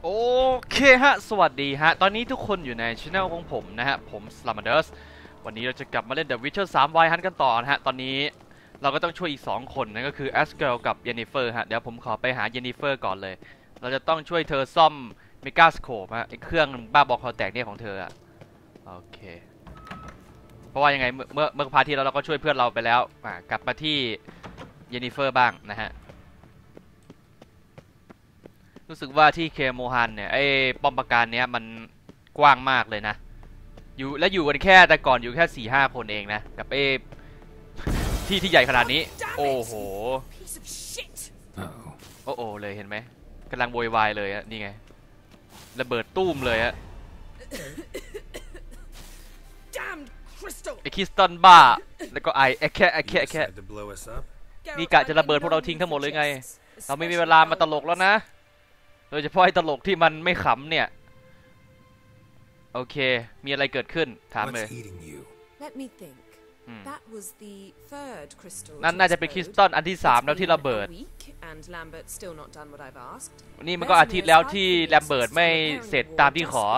โอเคฮะสวัสดีฮะตอนนี้ทุกคนอยู่ในช่องของผมนะฮะผม Slumberers วันนี้เราจะกลับมาเล่น The Witcher 3 Wild Hunt กันต่อนะฮะตอนนี้เราก็ต้องช่วยอีก2คนนั่นก็คือ Asgel กับ Yennefer ฮะเดี๋ยวผมขอไปหา Yennefer ก่อนเลยเราจะต้องช่วยเธอซ่อม Megascope ฮะไอเครื่องบ้าบอคอแตกเนี่ยของเธออะโอเคเพราะว่ายังไงเมื่อพาร์ทที่แล้วเราก็ช่วยเพื่อนเราไปแล้วกลับมาที่ Yennefer บ้างนะฮะรู้สึกว่าที่เคโมฮันเนี่ยไอ้ป้อมปราการเนี้ยมันกว้างมากเลยนะอยู่กันแค่แต่ก่อนอยู่แค่4-5 คนเองนะกับไอ้ที่ใหญ่ขนาดนี้โอ้โหโอ้โหเลยเห็นไหมกำลังโวยวายเลยอะนี่ไงระเบิดตุ้มเลยอะไอ้คริสตัลบ้าแล้วก็ไอ้แค่นี่กะจะระเบิดพวกเราทิ้งทั้งหมดเลยไงเราไม่มีเวลามาตลกแล้วนะโดยเฉพาะไอ้ตลกที่มันไม่ขำเนี่ยโอเคมีอะไรเกิดขึ้นถามเลยนั่นน่าจะเป็นคริสตัลอันที่3แล้วที่ระเบิดนี่มันก็อาทิตย์แล้วที่แลมเบิร์ตไม่เสร็จตามที่ขอ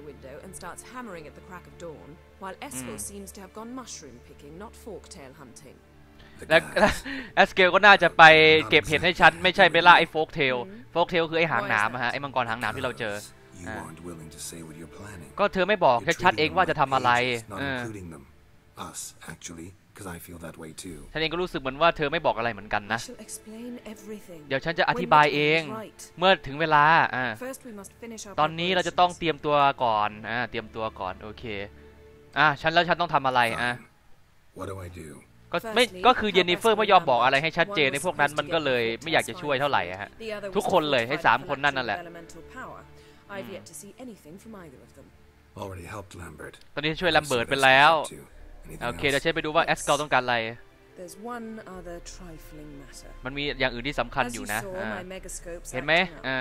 และแอสเกลก็น่าจะไปเก็บเห็ดให้ฉันไม่ใช่ไปล่าไอ้โฟกเทลคือไอ้หางหนามฮะไอ้มังกรหางหนามที่เราเจอก็เธอไม่บอกชัดๆเองว่าจะทำอะไรฉันเองก็รู้สึกเหมือนว่าเธอไม่บอกอะไรเหมือนกันนะเดี๋ยวฉันจะอธิบายเองเมื่อถึงเวลาตอนนี้เราจะต้องเตรียมตัวก่อนเตรียมตัวก่อนโอเคฉันต้องทำอะไรก็คือเยนนิเฟอร์ไม่ยอมบอกอะไรให้ชัดเจนในพวกนั้นมันก็เลยไม่อยากจะช่วยเท่าไหร่ฮะทุกคนเลยให้3 คนนั่นแหละตอนนี้ช่วยแลมเบิร์ตไปแล้วโอเคเดี๋ยวฉันไปดูว่าแอสเกลต้องการอะไรมันมีอย่างอื่นที่สำคัญอยู่นะเห็นไหม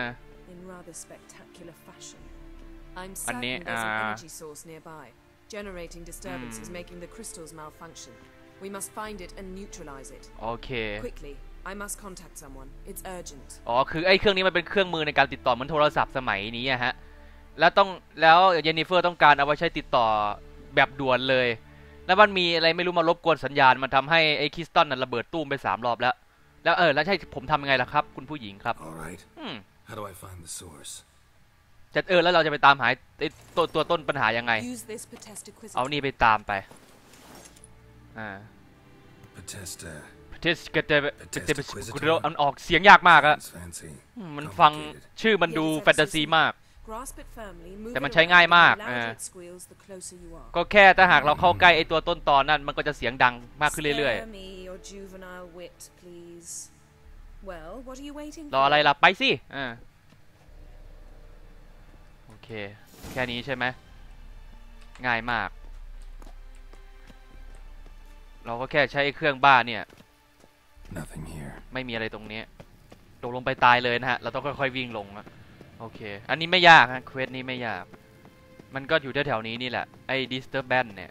อันนี้ Generating disturbance is making the crystals malfunction. We must find it and neutralize it. โอเค Quickly, I must contact someone. It's urgent. คือไอ้เครื่องนี้มันเป็นเครื่องมือในการติดต่อเหมือนโทรศัพท์สมัยนี้ฮะแล้วเยนนิเฟอร์ต้องการเอาไว้ใช้ติดต่อแบบด่วนเลยแล้วมันมีอะไรไม่รู้มารบกวนสัญญาณมันทำให้ไอ้คริสตัลนั้นระเบิดตู้มไป3 รอบแล้วแล้วใช่ผมทำยังไงล่ะครับคุณผู้หญิงครับ How do I find the source? แล้วเราจะไปตามหาตัวต้นปัญหายังไงเอานี่ไปตามไปมันออกเสียงยากมากอะมันฟังชื่อมันดูแฟนตาซีมากแต่มันใช้ง่ายมากก็แค่ถ้าหากเราเข้าใกล้ไอตัวต้นตอนนั้นมันก็จะเสียงดังมากขึ้นเรื่อยๆรออะไรล่ะไปสิโอเคแค่นี้ใช่ไหมง่ายมากเราก็แค่ใช้เครื่องบ้าเนี่ยไม่มีอะไรตรงนี้ตกลงไปตายเลยนะฮะเราต้องค่อยๆวิ่งลงนะโอเคอันนี้ไม่ยากฮะเควสนี้ไม่ยากมันก็อยู่แถวๆนี้นี่แหละไอ้ disturbance เนี่ย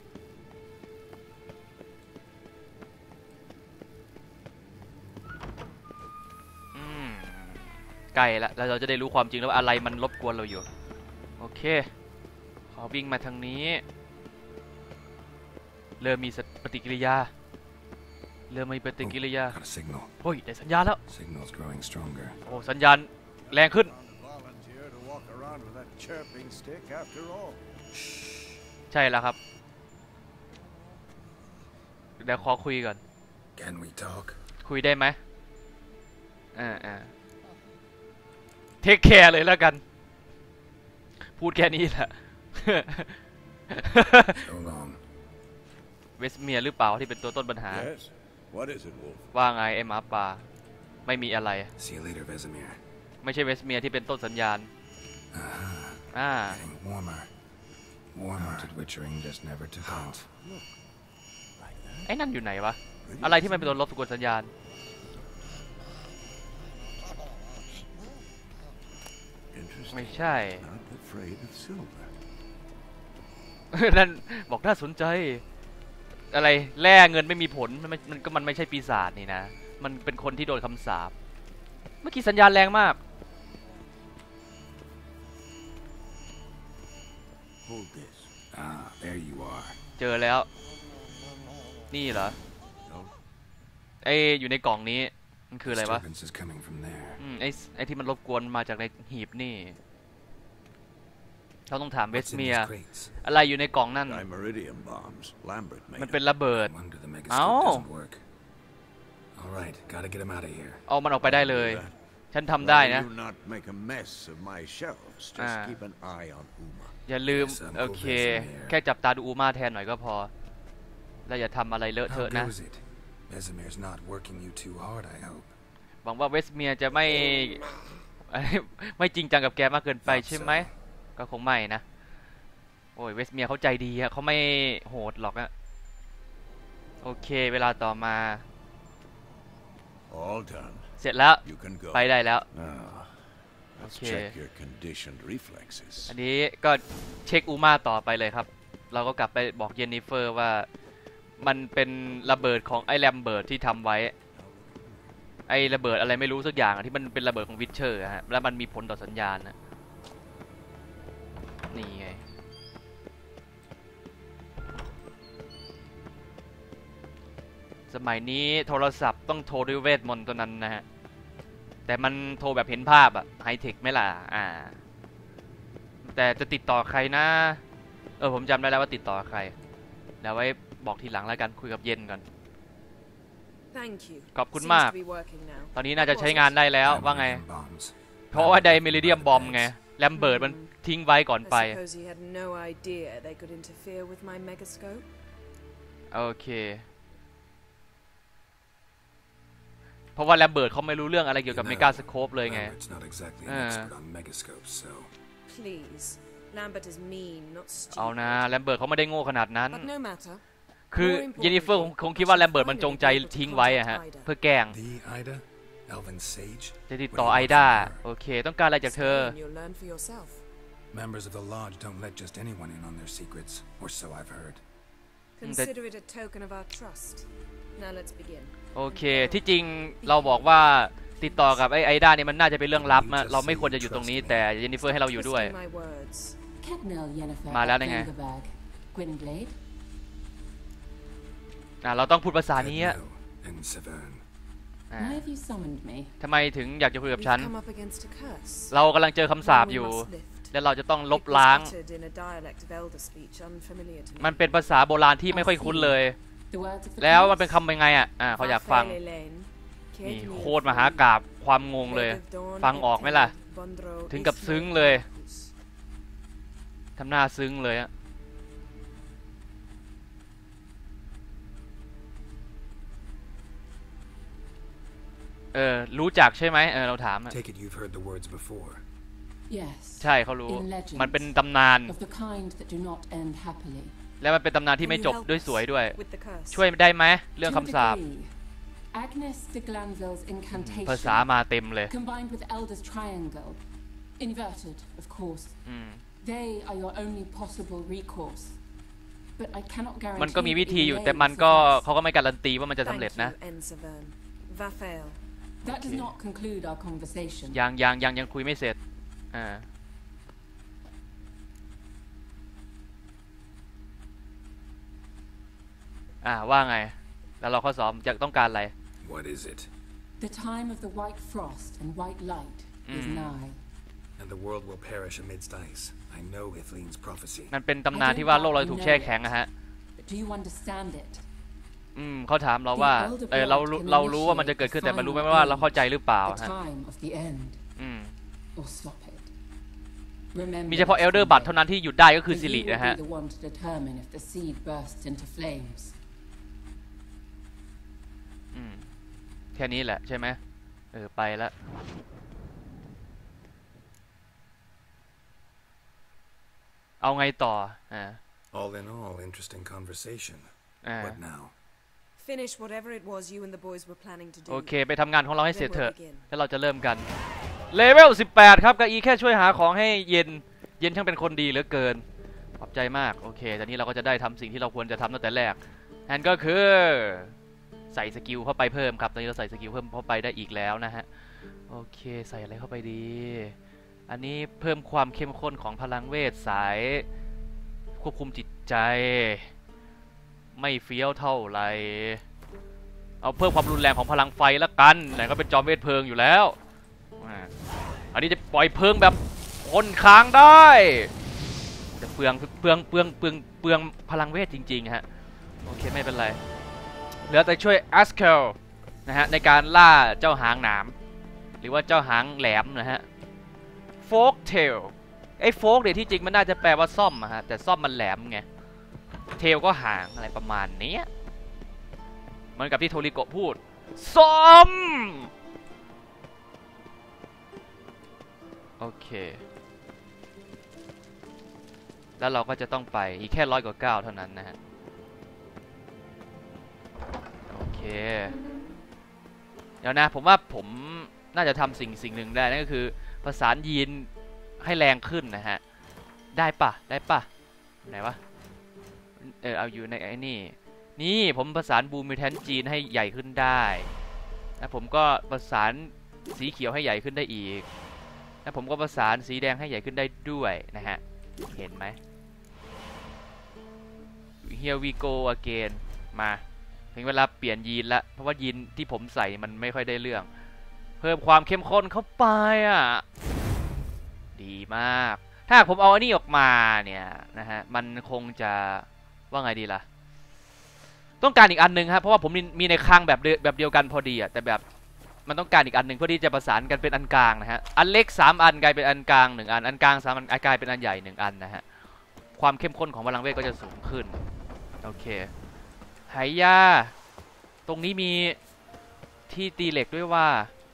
ใกล้ละแล้วเราจะได้รู้ความจริงแล้วว่าอะไรมันรบกวนเราอยู่โอเคขอวิ่งมาทางนี้เริ่มมีปฏิกิริยาเฮ้ยได้สัญญาณแล้วโอ้สัญญาณแรงขึ้นใช่แล้วครับเดี๋ยวขอคุยก่อนคุยได้ไหมเทคแคร์เลยแล้วกันพูดแค่นี้แหละเวสเมียร์หรือเปล่าที่เป็นตัวต้นปัญหาว่าไงไอ้หมาป่าไม่มีอะไรไม่ใช่เวสเมียร์ที่เป็นต้นสัญญาณไอ้นั่นอยู่ไหนวะอะไรที่มันเป็นตัวลบสกุลสัญญาณไม่ใช่นั่นบอกน่าสนใจอะไรแร่เงินไม่มีผลมันไม่ใช่ปีศาจนี่นะมันเป็นคนที่โดนคำสาปเมื่อกี้สัญญาณแรงมาก hold this. Ah, there you are. เจอแล้วนี่เหรอ No. ไออยู่ในกล่องนี้มันคืออะไรวะ Disturbance is coming from there. ไอที่มันรบกวนมาจากในหีบนี่เราต้องถามเวส What's in เมีย these crates? อะไรอยู่ในกล่องนั่น Dimeridium bombs. Lambert มัน made เป็น them. ระเบิด No wonder the Ow. megascope doesn't work. All right, gotta get him out of here. เอามันออกไปได้เลย I'll do that. ฉันทำได้นะ Rather you not make a mess of my shelves. Just keep an eye on Uma. อย่าลืม Yes, I'm โอเค Vesemir. แค่จับตาดูอูมาแทนหน่อยก็พอ แล้วอย่าทำอะไรเลอะเท How อะนะ goes it? Vesemir's not working you too hard, I hope. หวังว่าเวสเมียจะไม่ ไม่จริงจังกับแกมากเกินไปใช่ไหม ก็คงไม่นะ โอ้ยเวสเมียเขาใจดีอะเขาไม่โหดหรอกอะโอเคเวลาต่อมา All done. เสร็จแล้ว You can go. ไปได้แล้ว Now, let's Okay. check your conditioned reflexes. อันนี้ก็เช็คอูมาต่อไปเลยครับ เราก็กลับไปบอกเยนนิเฟอร์ว่ามันเป็นระเบิดของไอ้แรมเบิร์ตที่ทำไว้ ไอ้ระเบิดอะไรไม่รู้สักอย่างอะที่มันเป็นระเบิดของวิชเชอร์ฮะแล้วมันมีผลต่อสัญญาณนะนี่ไงสมัยนี้โทรศัพท์ต้องโทรด้วยเวทมนต์ตัวนั้นนะฮะแต่มันโทรแบบเห็นภาพอะไฮเทคไหมล่ะแต่จะติดต่อใครนะผมจำได้แล้วว่าติดต่อใครเดี๋ยวไว้บอกทีหลังแล้วกันคุยกับเย็นก่อน Thank you. ขอบคุณ Seems มาก to be working now. ตอนนี้น่าจะใช้งานได้แล้วว่าไง Dimeridium bombs. เพราะว่าไดเมริเดียมบอมไงแรมเบิร์ตมันทิ้งไว้ก่อน I ไป suppose he had no idea they could interfere with my megascope. โอเคเพราะว่าแรมเบิร์ตเขาไม่รู้เรื่องอะไรเกี่ยวกับ You เม know, กาสโคปเลยไง Lambert's not exactly an expert on megascopes, so Please. Lambert is mean, not เอา stupid. นะแรมเบิร์ตเขาไม่ได้โง่ขนาดนั้น But no matter. คือเยนนิเฟอร์คงคิดว่าแรมเบิร์ตมันจงใจทิ้งไว้อะฮะเพื่อแกล้ง the Ida, Elvin Sage. จะติด What ต่อ do you ไอ want ด้า from her? โอเคต้องการอะไรจากเธอ Stay and you'll learn for yourself. Members of the lodge don't let just anyone in on their secrets, or so I've heard. Consider it a token of our trust. Now let's begin. โอเคที่จริงเราบอกว่าติดต่อกับไอด้านี่มันน่าจะเป็นเรื่องลับนะเราไม่ควรจะอยู่ตรงนี้แต่เยนนิเฟอร์ให้เราอยู่ด้วย Twist my words. Kednel Yennefer Mà lá at đây nghe. Vengerberg. Gwynblade. เราต้องพูดภาษานี้อะ Kedno and Severn. Why have you summoned me? ทำไมถึงอยากจะคุยกับ We've ฉัน come up against a curse. เรากำลังเจอคำสาป One we อยู่ must lift. และเราจะต้องล It บ was ล้าง uttered in a dialect of elder speech unfamiliar to me. มันเป็นภาษาโบราณที่ไม่ค่อยคุ้นเลย The words of the แล้วมัน gods? เป็นคำยังไงอ่ะเขาอยากฟัง นี่โคตรมหากาพย์ความงงเลย ฟังออกไหมล่ะ ถึงกับซึ้งเลย ทำหน้าซึ้งเลยอะรู้จักใช่ไหมเราถามอะ Take it you've heard the words before. Yes. ใช่เขารู้ In legends. มันเป็นตำนาน Of the kind that do not end happily. และมันเป็นตำนานที่ไม่จบด้วยสวยด้วย with the curse. ช่วยได้ไหมเรื่อง To a คำสาป degree, Agnes de Glanville's incantation ภาษามาเต็มเลย combined with Elder's triangle, inverted, of course. They are your only possible recourse. But I cannot มัน guarantee ก็มีวิธีอยู่ that แต่ it มันก็ lays เขาก็ไม่การันตีว่ามันจะ Thank สำเร็จนะ you, Ensevern. Vafael. That does not conclude our conversation. ยังคุยไม่เสร็จว่าไง แล้วเราข้อสอบจะต้องการอะไร What is it? The time of the white frost and white light is nigh. And the world will perish amidst ice. I know Ithleen's prophecy. มันเป็นตำนานที่ว่าโลกเราถูกแช่แข็งอะฮะ But do you understand it? เขาถามเราว่าเรารู้ว่ามันจะเกิดขึ้นแต่มันรู้ไหมว่าเราเข้าใจหรือเปล่า The ฮะ time of the end. Or stop it. Remember มีเฉพาะเอลเดอร์บัตเท่านั้นที่หยุดได้ก็คือ that สิริ you will นะฮะ be the one to determine if the seed bursts into flames. แค่นี้แหละใช่ไหมไปแล้ว เอาไงต่อ All in all, interesting conversation. What now? Finish whatever it was you and the boys were planning to do. โอเคไปทำงานของเราให้เสร็จ Then เถ we'll อะ begin. แล้วเราจะเริ่มกันเลเวล18ครับกะอีแค่ช่วยหาของให้เย็นช่างเป็นคนดีเหลือเกินขอบใจมากโอเคตอนนี้เราก็จะได้ทำสิ่งที่เราควรจะทำตั้งแต่แรกนั่นก็คือใส่สกิลเข้าไปเพิ่มครับตอนนี้เราใส่สกิลเพิ่มเข้าไปได้อีกแล้วนะฮะโอเคใส่อะไรเข้าไปดีอันนี้เพิ่มความเข้มข้นของพลังเวทสายควบคุมจิตใจไม่เฟี้ยวเท่าไหร่เอาเพิ่มความรุนแรงของพลังไฟละกันไหนก็เป็นจอมเวทเพลิงอยู่แล้วอันนี้จะปล่อยเพลิงแบบคนค้างได้จะเปลืองพลังเวทจริงๆฮะโอเคไม่เป็นไรเหลือแต่ช่วยอัสเคลนะฮะในการล่าเจ้าหางหนามหรือว่าเจ้าหางแหลมนะฮะโฟกเทลไอ้โฟกเนี่ยที่จริงมันน่าจะแปลว่าซ่อมอะฮะแต่ซ่อมมันแหลมไงเทลก็หางอะไรประมาณนี้เหมือนกับที่โทริโกะพูดซ่อมโอเคแล้วเราก็จะต้องไปอีกแค่100 กว่าก้าวเท่านั้นนะฮะโอเคเดี๋ยวนะผมว่าผมน่าจะทำสิ่งหนึ่งได้นั่นก็คือประสานยีนให้แรงขึ้นนะฮะได้ปะไหนวะเอาอยู่ในไอ้นี่ผมประสานบูมิแทนจีนให้ใหญ่ขึ้นได้แล้วผมก็ประสานสีเขียวให้ใหญ่ขึ้นได้อีกแล้วผมก็ประสานสีแดงให้ใหญ่ขึ้นได้ด้วยนะฮะเห็นไหม Here we go again มาถึงเวลาเปลี่ยนยีนละเพราะว่ายีนที่ผมใส่มันไม่ค่อยได้เรื่องเพิ่มความเข้มข้นเข้าไปอ่ะดีมากถ้าผมเอาอันนี้ออกมาเนี่ยนะฮะมันคงจะว่าไงดีล่ะต้องการอีกอันนึงครับเพราะว่าผมมีในคลังแบบเดียวกันพอดีอ่ะแต่แบบมันต้องการอีกอันนึงเพื่อที่จะประสานกันเป็นอันกลางนะฮะอันเล็ก3 อันกลายเป็นอันกลาง1 อันอันกลาง3 อันกลายเป็นอันใหญ่1 อันนะฮะความเข้มข้นของพลังเวทก็จะสูงขึ้นโอเคหายาตรงนี้มีที่ตีเหล็กด้วยว่า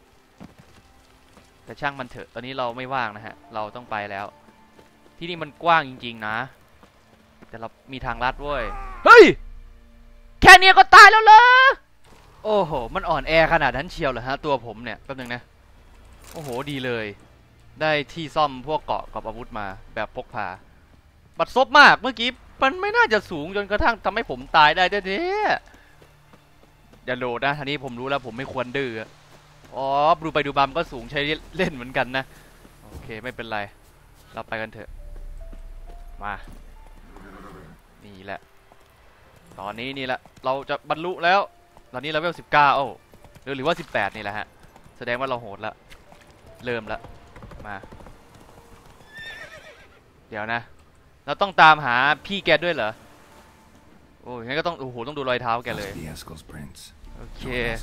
แต่ช่างมันเถอะตอนนี้เราไม่ว่างนะฮะเราต้องไปแล้วที่นี่มันกว้างจริงๆนะแต่เรามีทางลัดเว้ยเฮ้ยแค่นี้ก็ตายแล้วเหรอโอ้โหมันอ่อนแอขนาดนั้นเชียวเหรอฮะตัวผมเนี่ยแป๊บนึงนะโอ้โหดีเลยได้ที่ซ่อมพวกเกราะกับอาวุธมาแบบพกพาบัดซบมากเมื่อกี้มันไม่น่าจะสูงจนกระทั่งทำให้ผมตายได้แท้ๆอย่าโหลดนะทีนี้ผมรู้แล้วผมไม่ควรดื้ออ๋อดูไปดูมามันก็สูงใช้เล่นเหมือนกันนะโอเคไม่เป็นไรเราไปกันเถอะมานี่แหละตอนนี้นี่แหละเราจะบรรลุแล้วตอนนี้เลเวล19หรือว่า18นี่แหละฮะแสดงว่าเราโหดแล้วเริ่มแล้วมาเดี๋ยวนะเราต้องตามหาพี่แกด้วยเหรอโอ้ยงั้นก็ต้องโอ้โหต้องดูรอยเท้าแกเลยโอเค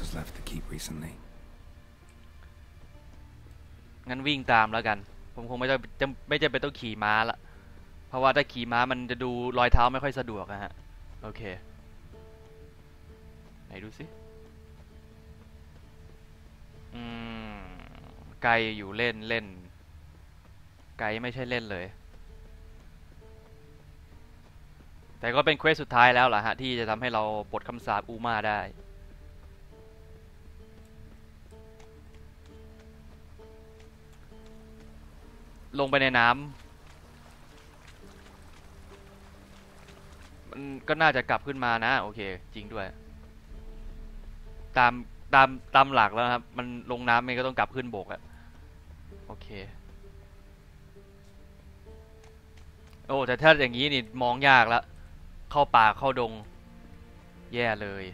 งั้นวิ่งตามแล้วกันผมคงไม่จำเป็นต้องขี่ม้าละเพราะว่าถ้าขี่ม้ามันจะดูรอยเท้าไม่ค่อยสะดวกนะฮะโอเคไหนดูสิไกลอยู่เล่นไกลไม่ใช่เล่นเลยแต่ก็เป็นเควสสุดท้ายแล้วล่ะฮะที่จะทำให้เราปลดคำสาปอูมาได้ลงไปในน้ำมันก็น่าจะกลับขึ้นมานะโอเคจริงด้วยตามหลักแล้วครับมันลงน้ำมันก็ต้องกลับขึ้นบกอะโอเคโอ้แต่ถ้าอย่างนี้นี่มองยากแล้วเข้าป่าเข้าดงแย่เลย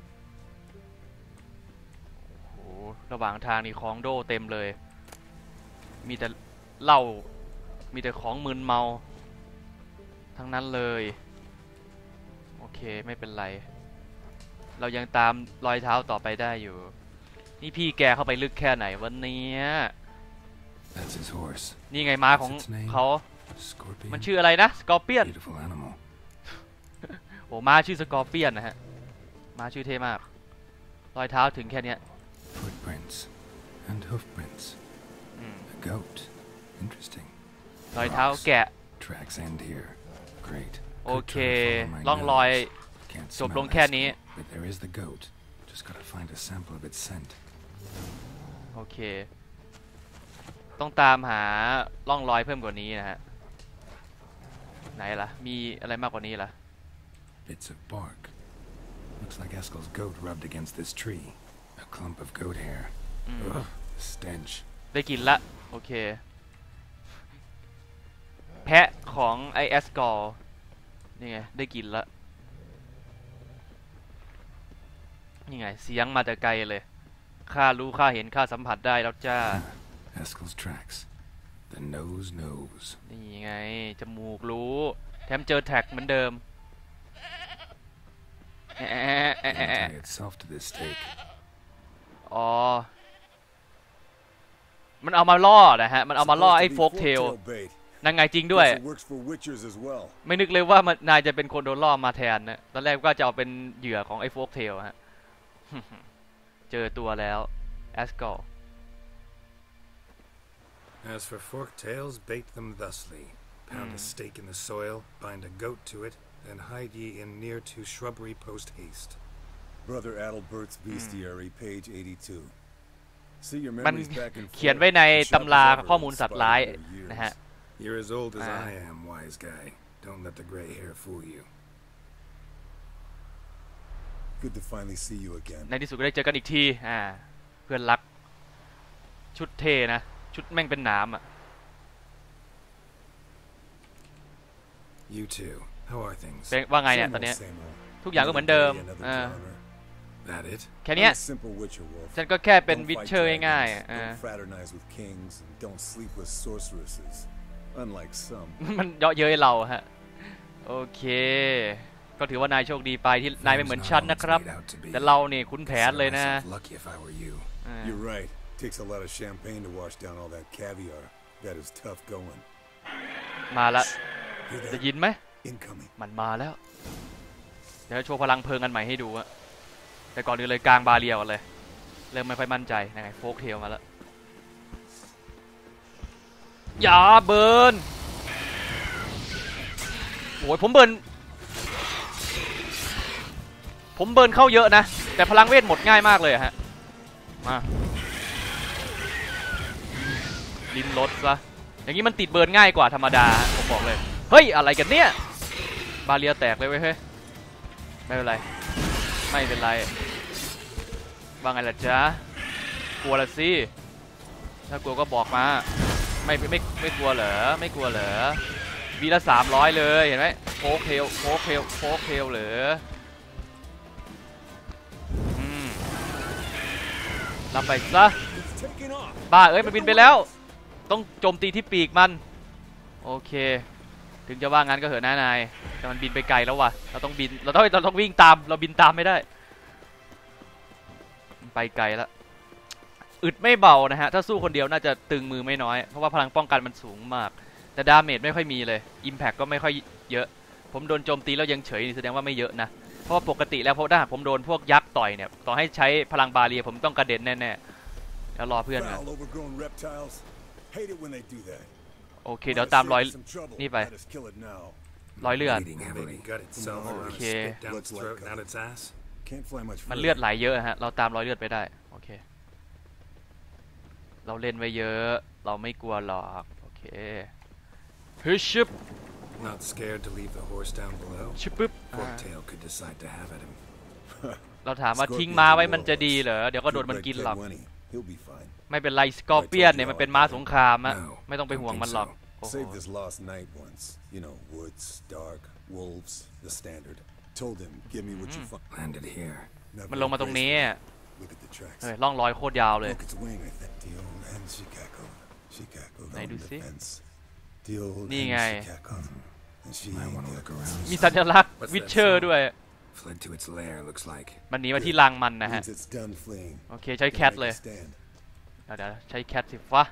โอ้โหระหว่างทางนี่ของโดเต็มเลยมีแต่เหล้ามีแต่ของมึนเมาทั้งนั้นเลยโอเคไม่เป็นไรเรายังตามรอยเท้าต่อไปได้อยู่นี่พี่แกเข้าไปลึกแค่ไหนวันนี้นี่ไงม้าของเขามันชื่ออะไรนะสกอร์เปียนโอ้ม้าชื่อสกอร์เปียนนะฮะม้าชื่อเท่มากรอยเท้าถึงแค่เนี้ยรอยเท้าแกะโอเคล่องรอยจบลงแค่นี้โอเคต้องตามหาล่องรอยเพิ่มกว่านี้นะฮะไหนล่ะมีอะไรมากกว่านี้ล่ะ Bits of bark. Looks like Eskel's goat rubbed against this tree. A clump of goat hair. Ugh, stench. ได้กินละโอเคแพะของไอเอสกอลนี่ไงได้กลิ่นละนี่ไงเสียงมาแต่ไกลเลยข้ารู้ข้าเห็นข้าสัมผัสได้แล้วจ้า Eskel's tracks. The nose knows. นี่ไงจมูกรู้แถมเจอแท็กเหมือนเดิม Tie itself to this stake. อ๋อมันเอามาล่อนะฮะมันเอามาล่อไอ้โฟกเทลนั่นไงจริงด้วยไม่นึกเลยว่ามันนายจะเป็นคนโดนล่อมาแทนนะตอนแรกก็จะเอาเป็นเหยื่อของไอ้โฟกเทลฮะ เจอตัวแล้วแอสกอล As for forked tails, bait them thusly. Pound a stake in the soil, bind a goat to it, then hide ye in near to shrubbery post haste. Brother Adalbert's Bestiary, page 82. See your มัน memories back and เขียน forth. ไว้ใน Sharp ตำรา as ever, ข้อมูลสัตว์ร้าย inspired their นะฮะ years. You're as old as I am, wise guy. Don't let the gray hair fool you. Good to finally see you again. ในที่สุดก็ได้เจอกันอีกทีเพื่อนรักชุดเท่นะชุดแม่งเป็นหนามอ่ะ You too. How are things? เป็นว่าไงเนี่ย Same ตอน old, เนี้ย same old. ทุกอย่างก็เหมือนเดิม Another day, another genre. That it? แค่เนี้ย I'm a simple witcher wolf. ฉันก็แค่เป็น Don't วิช fight เชอร์ dragons, ง่าย don't fraternize with kings, and don't sleep with sorceresses. Unlike some. มันเยาะเย้ยเราฮะโอเคก็ถือว่านายโชคดีไปที่นายไม่เหมือนฉันนะครับแต่เราเนี่ยคุ้นแผนเลยนะ Lucky if I were you. You're right. Takes a lot of champagne to wash down all that caviar. That is tough going. มาละ Hear จะ that? ยินไหม Incoming. มันมาแล้วเดี๋ยวโชว์พลังเพลิงกันใหม่ให้ดูอะแต่ก่อนอื่นเลยกลางบาเรียกันเลยเริ่มไม่ค่อยมั่นใจยังไงโฟกเทลมาแล้วอย่าเบิร์นโอ้ยผมเบิร์นเข้าเยอะนะแต่พลังเวทหมดง่ายมากเลยฮะมาลิ้นลดซะอย่างนี้มันติดเบิร์นง่ายกว่าธรรมดาผมบอกเลยเฮ้ยอะไรกันเนี่ยบาเรียแตกเลยเว้ยเฮ้ยไม่เป็นไรไม่เป็นไรว่าไงล่ะจ๊ะกลัวละสิถ้ากลัวก็บอกมาไม่กลัวเหรอไม่กลัวเหรอวีละ300เลยเห็นไหมโฟกเทลเหรอรับไปซะบ้าเอ้ยมันบินไปแล้วต้องโจมตีที่ปีกมันโอเคถึงจะว่างั้นก็เหอะนายแต่มันบินไปไกลแล้วว่ะเราต้องบินเราต้องวิ่งตามเราบินตามไม่ได้ไปไกลแล้วอึดไม่เบานะฮะถ้าสู้คนเดียวน่าจะตึงมือไม่น้อยเพราะว่าพลังป้องกันมันสูงมากแต่ดาเมจไม่ค่อยมีเลยอิมแพคก็ไม่ค่อยเยอะผมโดนโจมตีแล้วยังเฉยแสดงว่าไม่เยอะนะเพราะว่าปกติแล้วถ้าผมโดนพวกยักษ์ต่อยเนี่ยต่อให้ใช้พลังบาเรียผมต้องกระเด็นแน่ๆแล้วรอเพื่อนนะโอเคเดี๋ยวตามรอยนี่ไปรอยเลือดโอเคมันเลือดไหลเยอะฮะเราตามรอยเลือดไปได้โอเคเราเล่นไว้เยอะเราไม่กลัวหรอกโอเคฮึชิบ Not scared to leave the horse down below. ชิบปึ๊บ Forktail could decide to have at him. เราถามว่าทิ้งม้าไว้มันจะดีเหรอเดี๋ยวก็โดนมันกินหรอกไม่เป็นไรสกอร์เปียนเนี่ยมันเป็นม้าสงครามอะไม่ต้องไปห่วงมันหรอก Saved this lost knight once. You know, woods, dark, wolves, the standard. Told him, give me what you find. Landed here. มันลงมาตรงนี้ Look at the tracks. เฮ้ยล่องรอยโคตรยาวเลย Look, it's wing, I think. The old hen she cackled. She cackled Này, on đu the xí. fence. The old Đi hen ngay. she cackled. And she Might ain't want to look cackled. around. มีสัญลักษณ์วิเชอร์ด้วย Fled to its lair, looks like. มันหนีมาที่รังมันนะฮะ Means it's done fleeing. โอเคใช้แคทเลย Stand. เดี๋ยวใช้แคทสิวะ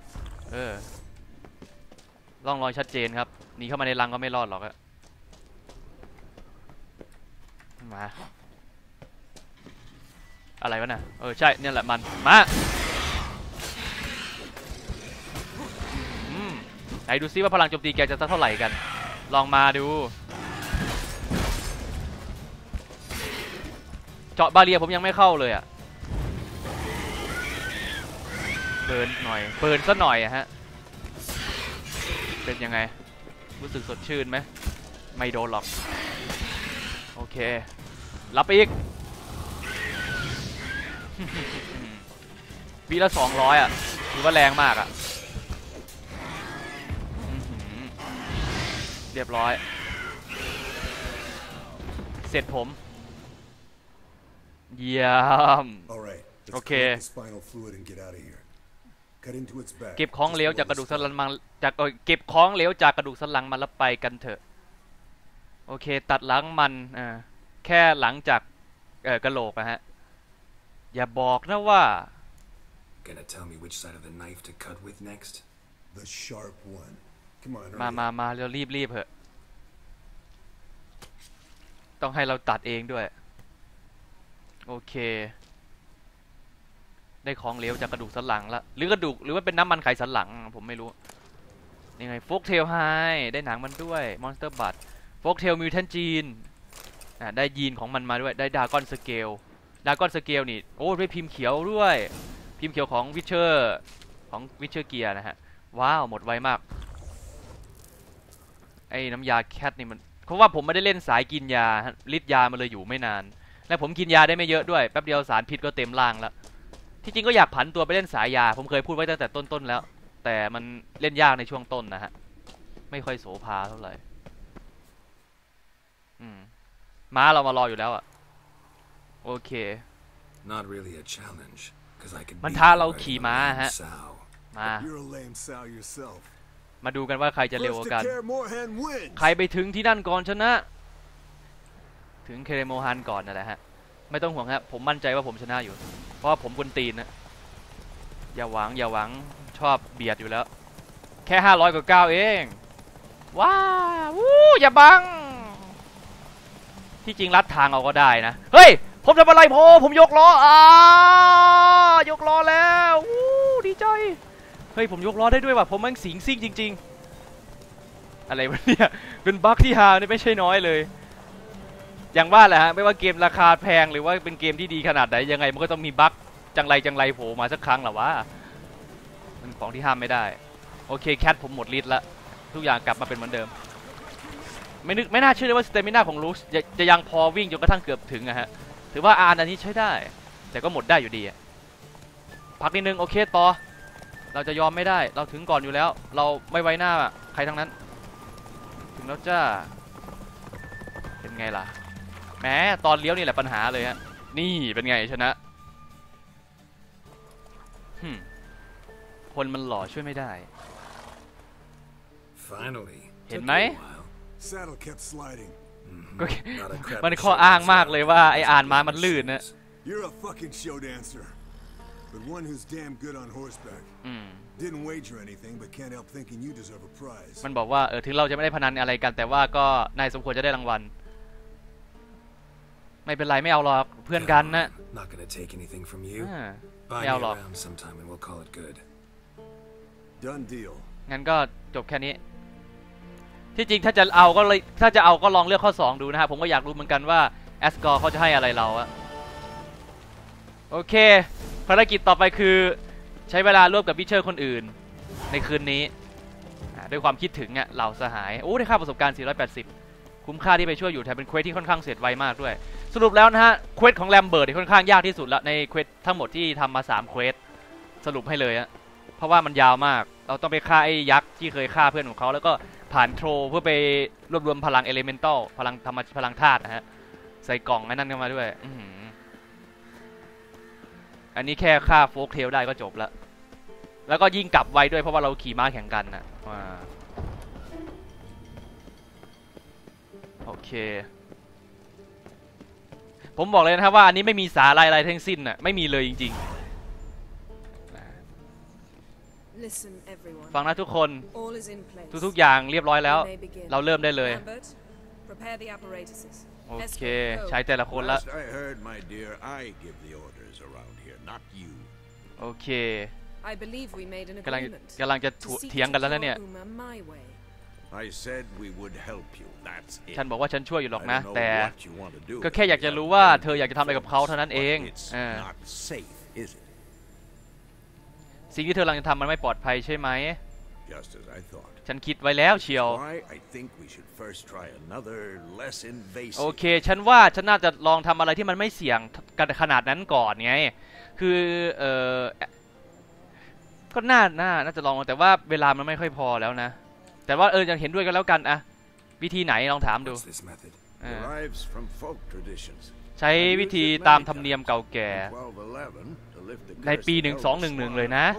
ร่องรอยชัดเจนครับหนีเข้ามาในรังก็ไม่รอดหรอกอะมาอะไรวะน่ะใช่เนี่ยแหละมันมาไหนดูซิว่าพลังโจมตีแกจะเท่าไหร่กันลองมาดูเจาะบาเรียผมยังไม่เข้าเลยอะเบิร์นหน่อยเบิร์นซะหน่อยอะฮะเป็นยังไงรู้สึกสดชื่นไหมไม่โดนหรอกโอเครับไปอีก วิละ200อ่ะถือว่าแรงมากอ่ะเรียบร้อยเสร็จผมเยี่ยม Alright, let's Okay. collect the spinal fluid and get out of here. Cut into its back. เก็บของเหลว just จาก below กระดูก the สันหลั skull. งมาจากเก็บของเหลวจากกระดูกสันหลังมาแล้วไปกันเถอะโอเคตัดหลังมันแค่หลังจากกระโหลกนะฮะอย่าบอกนะว่า Gonna tell me which side of the knife to cut with next? The sharp one. Come on, มา hurry up. มาเรารีบเถอะต้องให้เราตัดเองด้วยโอเคได้ของเหลวจากกระดูกสันหลังละหรือกระดูกหรือว่าเป็นน้ำมันไขสันหลังผมไม่รู้ยังไงโฟกเทลไฮได้หนังมันด้วยมอนสเตอร์บัตโฟกเทลมิวแทนจีนได้ยีนของมันมาด้วยได้ดากอนสเกลนี่โอ้ได้พิมพ์เขียวด้วยพิมพ์เขียวของวิเชอร์เกียร์นะฮะว้าวหมดไวมากไอ้น้ำยาแคทนี่มันเพราะว่าผมไม่ได้เล่นสายกินยาฤทธิ์ยามันเลยอยู่ไม่นานและผมกินยาได้ไม่เยอะด้วยแป๊บเดียวสารพิษก็เต็มร่างแล้วที่จริงก็อยากผันตัวไปเล่นสายยาผมเคยพูดไว้ตั้งแต่ต้นๆแล้วแต่มันเล่นยากในช่วงต้นนะฮะไม่ค่อยโสภาเท่าไหร่ม้าเรามารออยู่แล้วอะโอเค Not really a challenge, 'cause I can มัน beat ท้า you เรา right ขี่ on ม้า the ฮะ sow. มา You're a lame sow yourself. มาดูกันว่าใครจะเร็วก First ว่า to กัน Kaer Morhen wins. ใครไปถึงที่นั่นก่อนชนะถึงเคเรโมฮันก่อนนั่นแหละฮะไม่ต้องห่วงฮะผมมั่นใจว่าผมชนะอยู่เพราะว่าผมกวนตีนนะอย่าหวังชอบเบียดอยู่แล้วแค่500 กว่าก้าวเองว้าววู้อย่าบังที่จริงลัดทางเอาก็ได้นะเฮ้ยผมทำอะไรผมยกล้อยกล้อแล้ววู้ดีใจเฮ้ยผมยกล้อได้ด้วยว่ะผมแม่งสิงซิ่งจริงๆอะไรวะเนี่ยเป็นบั๊กที่ฮาเนี่ยไม่ใช่น้อยเลยอย่างว่าแหละฮะไม่ว่าเกมราคาแพงหรือว่าเป็นเกมที่ดีขนาดไหนยังไงมันก็ต้องมีบั๊กจังไรโผล่มาสักครั้งแหละวะเป็นของที่ห้ามไม่ได้โอเคแคทผมหมดฤทธิ์ละทุกอย่างกลับมาเป็นเหมือนเดิมไม่น่าเชื่อเลยว่าสเตมิน่าของลูสจะยังพอวิ่งจนกระทั่งเกือบถึงอะฮะถือว่าอันนี้ใช้ได้แต่ก็หมดได้อยู่ดีพักนิดนึงโอเคต่อเราจะยอมไม่ได้เราถึงก่อนอยู่แล้วเราไม่ไว้หน้าใครทั้งนั้นถึงแล้วจ้าเป็นไงล่ะแหมตอนเลี้ยวนี่แหละปัญหาเลยฮะนี่เป็นไงชนะคนมันหล่อช่วยไม่ได้ Finally. เห็นไหม Saddle kept sliding. ก็มันข้ออ้างมากเลยว่าไออ่านมามันลื่นนะ You're a fucking show dancer, but one who's damn good on horseback. Didn't wager anything, but can't help thinking you deserve a prize. มันบอกว่าถึงเราจะไม่ได้พนันอะไรกันแต่ว่าก็นายสมควรจะได้รางวัลไม่เป็นไรไม่เอาหรอกเพื่อนกันนะ Not gonna take anything from you. ไม่ Buy เอา me หรอก around sometime and we'll call it good. Done deal. งั้นก็จบแค่นี้ที่จริงถ้าจะเอาก็ลองเลือกข้อ2ดูนะครับผมก็อยากรู้เหมือนกันว่าแอสกอร์เขาจะให้อะไรเราอะโอเคภารกิจต่อไปคือใช้เวลาร่วมกับวิเชอร์คนอื่นในคืนนี้ด้วยความคิดถึงเหล่าสหายโอ้ได้ค่าประสบการณ์480คุ้มค่าที่ไปช่วยอยู่แถมเป็นเควสที่ค่อนข้างเสร็จไวมากด้วยสรุปแล้วนะฮะเควสของแลมเบิร์ตค่อนข้างยากที่สุดแล้วในเควสทั้งหมดที่ทำมา3เควสสรุปให้เลยอะเพราะว่ามันยาวมากเราต้องไปฆ่าไอ้ยักษ์ที่เคยฆ่าเพื่อนของเขาแล้วก็ผ่านโทรเพื่อไปรวบรวมพลังเอลิเมนทัลพลังธาตุนะฮะใส่กล่องไอ้นั่นเข้ามาด้วยอันนี้แค่ฆ่าโฟกเทลได้ก็จบแล้วก็ยิ่งกลับไวด้วยเพราะว่าเราขี่ม้าแข่งกันนะโอเคผมบอกเลยนะครับว่าอันนี้ไม่มีสาระอะไรทั้งสิ้นน่ะไม่มีเลยจริงๆฟังนะทุกคนทุกอย่างเรียบร้อยแล้วเราเริ่มได้เลยโอเคใช้แต่ละคนละโอเคกำลังจะเถียงกันแล้วนะเนี่ยฉันบอกว่าฉันช่วยอยู่หรอกนะแต่ก็แค่อยากจะรู้ว่าเธออยากจะทำอะไรกับเขาเท่านั้นเองสิ่งที่เธอกำลังจะทำมันไม่ปลอดภัยใช่ไหมฉันคิดไว้แล้วเชียวโอเคฉันว่าฉันน่าจะลองทำอะไรที่มันไม่เสี่ยงกันขนาดนั้นก่อนไงคือก็น่าจะลองแต่ว่าเวลามันไม่ค่อยพอแล้วนะแต่ว่ายังเห็นด้วยกันแล้วกันอะวิธีไหนลองถามดู derives from folk traditions. ใช้วิธีตามธรรมเนียมเก่าแก่ในปี1211เลยนะ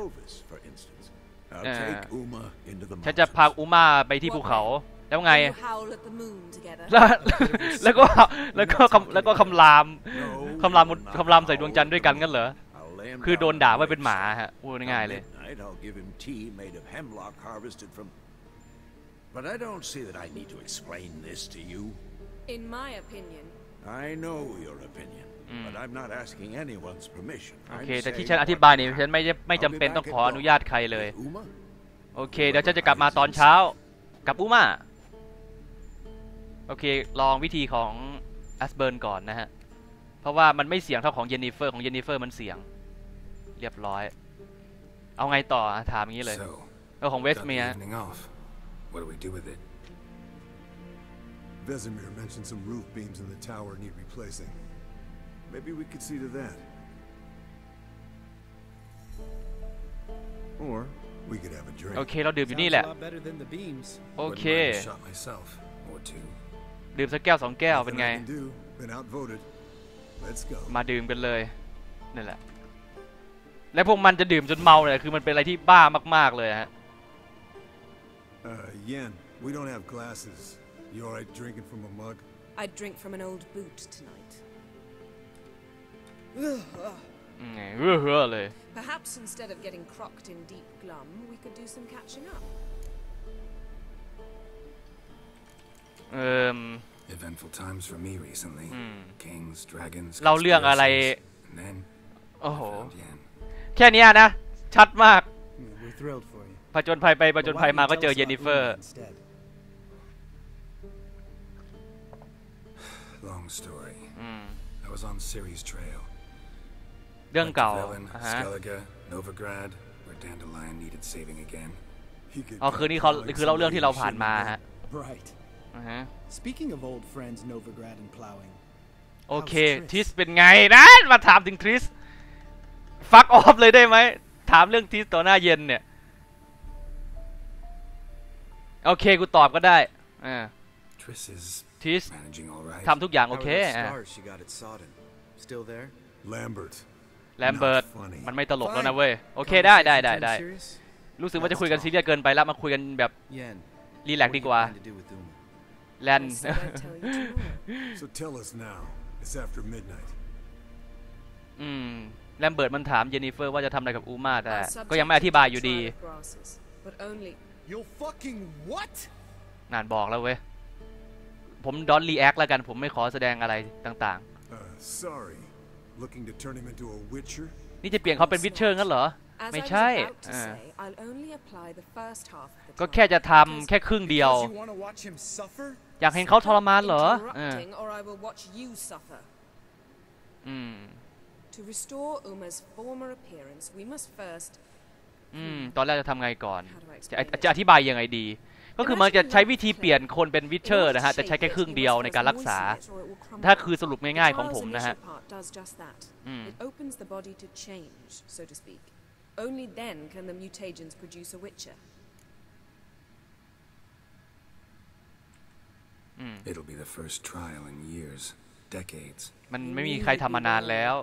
ฉันจะพาอูมาไปที่ภูเขาแล้วไงแล้วก็คำรามใส่ดวงจันทร์ด้วยกันงั้นเหรอคือโดนด่าว่าเป็นหมาฮะพูดง่ายๆเลย But I don't see that I need to explain this to you. In my opinion. I know your opinion, but I'm not asking anyone's permission. โอเคแต่ที่ฉันอธิบายนี่ฉันไม่จำเป็นต้องขออนุญาตใครเลยโอเคเดี๋ยวฉันจะกลับมาตอนเช้ากับอูมาโอเคลองวิธีของแอสเบิร์นก่อนนะฮะเพราะว่ามันไม่เสี่ยงเท่าของเยนนิเฟอร์มันเสี่ยงเรียบร้อยเอาไงต่อถามอย่างนี้เลยของเวสเมีย What do we do with it? Vesemir mentioned some roof beams in the tower need replacing. Maybe we could see to that. Or we could have a drink. โอเคเราดื่มอยู่นี่แหละโอเคดื่มสักแก้ว2 แก้วเป็นไงมาดื่มกันเลยนั่นแหละและพวกมันจะดื่มจนเมาเลยคือมันเป็นอะไรที่บ้ามากๆเลยฮะ Yen, we don't have glasses. You alright drinking from a mug? I'd drink from an old boot tonight. เลย Perhaps instead of getting crocked in deep glum, we could do some catching up. Eventful times for me recently. Kings, dragons. เราเรื่องอะไรโอ้โหแค่นี้นะชัดมากผจญภัยไปผจญภัยมาก็เจอเยนนิเฟอร์ Long story. I was on Ciri's trail. เรื่องเก่า Skellige, Novigrad, where Dandelion needed saving again. อ๋อคือนี่เขาคือเล่าเรื่องที่เราผ่านมาฮะ Right. Speaking of old friends, Novigrad and plowing. โอเคทริสเป็นไงนะมาถามถึงทริสฟักออฟเลยได้ไหมถามเรื่องทริสต่อหน้าเย็นเนี่ยโอเคกูตอบก็ได้ทริสทำทุกอย่างโอเคแลมเบิร์ตมันไม่ตลกแล้วนะเว้ยโอเคได้รู้สึกว่าจะคุยกันซีเรียสเกินไปแล้วมาคุยกันแบบรีแลกซ์ดีกว่าแลนแลมเบิร์ตมันถามเจนนิเฟอร์ว่าจะทำอะไรกับอูมาแต่ก็ยังไม่อธิบายอยู่ดีนานบอกแล้วเว้ยผมดอนรีแอคแล้วกันผมไม่ขอแสดงอะไรต่างๆนี่จะเปลี่ยนเขาเป็นวิชเชอร์งั้นเหรอไม่ใช่ก็แค่จะทำแค่ครึ่งเดียวอยากเห็นเขาทรมานเหรอตอนแรกจะทำไงก่อนจะอธิบายยังไงดีก็คือมันจะใช้วิธีเปลี่ยนคนเป็นวิชเชอร์นะฮะแต่ใช้แค่ครึ่งเดียวในการรักษาถ้าคือสรุปง่ายๆของผมนะฮะ Only then can the mutagens produce a Witcher. It'll be the first trial in years, decades. มันไม่มีใครทำมานานแล้ว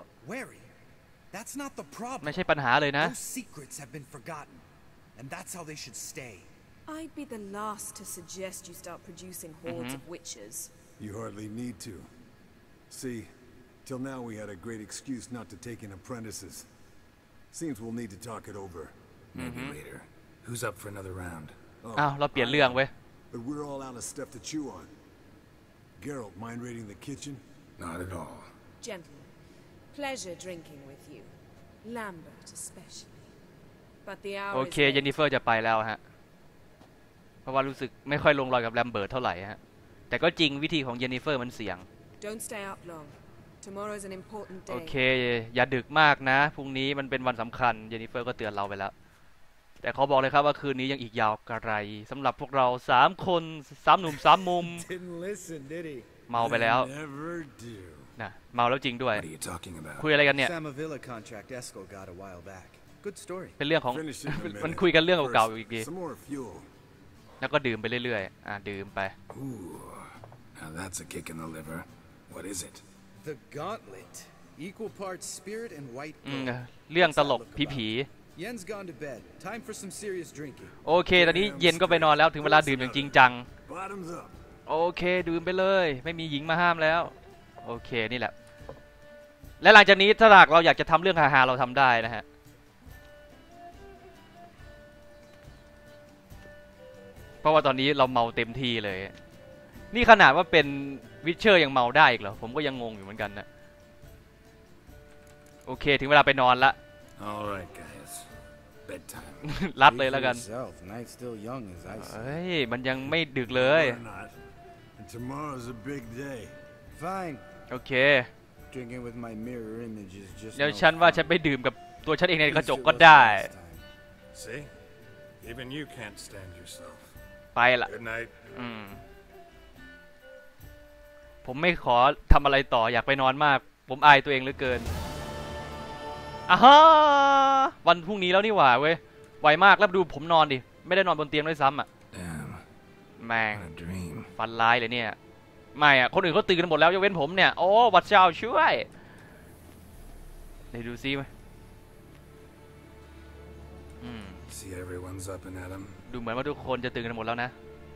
ไม่ใช่ปัญหาเลยนะ secrets have been forgotten, and that's how they should stay. I'd be the last to suggest you start producing hordes of witches. You hardly need to. See, till now we had a great excuse not to take in apprentices.Seems we'll need to talk it over. Maybe later. Who's up for another round? อ้าวเราเปลี่ยนเรื่องเว้ย But we're all out of stuff to chew on. Geralt, mind raiding the kitchen? Not at all. Gentlemen, pleasure drinking with you. Lambert especially. But the hour โอเคเจนนิเฟอร์จะไปแล้วฮะเพราะว่ารู้สึกไม่ค่อยลงรอยกับแลมเบิร์ตเท่าไหร่ฮะแต่ก็จริงวิธีของเจนนิเฟอร์มันเสี่ยง Don't stay up long.Tomorrow's an important day. โอเคอย่าดึกมากนะพรุ่งนี้มันเป็นวันสำคัญเจนนิเฟอร์ก็เตือนเราไปแล้วแต่เขาบอกเลยครับว่าคืนนี้ยังอีกยาวไกลสำหรับพวกเรา3คน3หนุ่ม3มุมเมาไปแล้วนะเมาแล้วจริงด้วยคุยอะไรกันเนี่ยเป็นเรื่องของมันคุยกันเรื่องเก่าๆอีกทีแล้วก็ดื่มไปเรื่อยๆดื่มไป that's a kick in the liver. What is it? The gauntlet. Equal parts spirit and white เรื่องตลกผี Yen's gone to bed. Time for some serious drinking. โอเคตอนนี้เย็นก็ไปนอนแล้วถึงเวลาดื่มอย่างจริงจัง Bottoms up. โอเคดื่มไปเลยไม่มีหญิงมาห้ามแล้วโอเคนี่แหละและหลังจากนี้ถ้าหากเราอยากจะทำเรื่องฮาๆเราทำได้นะฮะเพราะว่าตอนนี้เราเมาเต็มที่เลยนี่ขนาดว่าเป็นวิเชอร์ยังเมาได้อีกเหรอผมก็ยังงงอยู่เหมือนกันนะโอเคถึงเวลาไปนอนละ All right, guys. Bedtime. รับเลยแล้วกัน Night's still young, as I say. เฮ้ยมันยังไม่ดึกเลย Or not. And tomorrow's a big day. Fine. โอเค Drinking with my mirror image is just. เดี๋ยวฉันว่าฉันไปดื่มกับตัวฉันเองในกระจกก็ได้ See? Even you can't stand yourself. ไปละ Good night. ผมไม่ขอทำอะไรต่ออยากไปนอนมากผมอายตัวเองเหลือเกินอ่าฮะวันพรุ่งนี้แล้วนี่หว่าเว้ยไวมากแล้วดูผมนอนดิไม่ได้นอนบนเตียงด้วยซ้ำอ่ะ Damn. แม่ง What a dream. ฟันร้ายเลยเนี่ยไม่อ่ะคนอื่นเขาตื่นกันหมดแล้วยกเว้นผมเนี่ยโอ้วัดเจ้าช่วยเดี๋ยวดูซิไหม See everyone's up and at 'em. ดูเหมือนว่าทุกคนจะตื่นกันหมดแล้วนะ